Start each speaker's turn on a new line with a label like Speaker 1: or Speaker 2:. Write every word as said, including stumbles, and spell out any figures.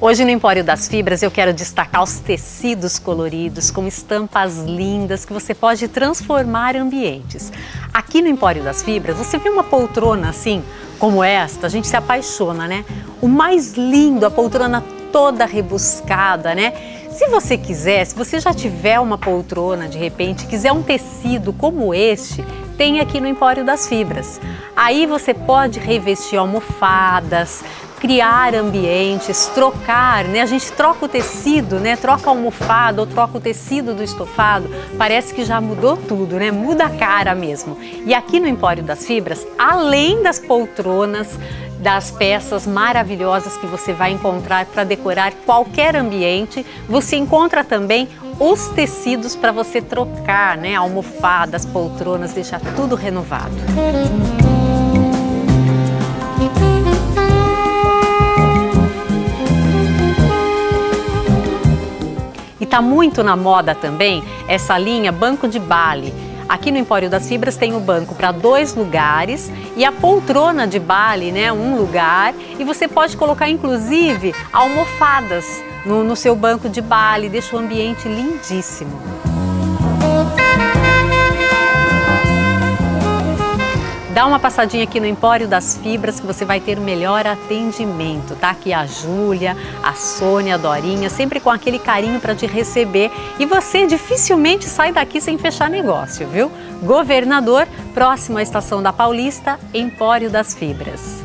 Speaker 1: Hoje no Empório das Fibras eu quero destacar os tecidos coloridos com estampas lindas que você pode transformar em ambientes. Aqui no Empório das Fibras você vê uma poltrona assim, como esta, a gente se apaixona, né? O mais lindo, a poltrona toda rebuscada, né? Se você quiser, se você já tiver uma poltrona de repente, quiser um tecido como este, tem aqui no Empório das Fibras. Aí você pode revestir almofadas, criar ambientes, trocar, né? A gente troca o tecido, né? Troca a almofada ou troca o tecido do estofado, parece que já mudou tudo, né? Muda a cara mesmo. E aqui no Empório das Fibras, além das poltronas, das peças maravilhosas que você vai encontrar para decorar qualquer ambiente, você encontra também os tecidos para você trocar, né? Almofadas, poltronas, deixar tudo renovado. E tá muito na moda também essa linha banco de Bali. Aqui no Empório das Fibras tem o banco para dois lugares e a poltrona de Bali, né, um lugar. E você pode colocar inclusive almofadas no, no seu banco de Bali, deixa o ambiente lindíssimo. Dá uma passadinha aqui no Empório das Fibras que você vai ter o melhor atendimento, tá? Aqui a Júlia, a Sônia, a Dorinha, sempre com aquele carinho para te receber. E você dificilmente sai daqui sem fechar negócio, viu? Governador, próximo à Estação da Paulista, Empório das Fibras.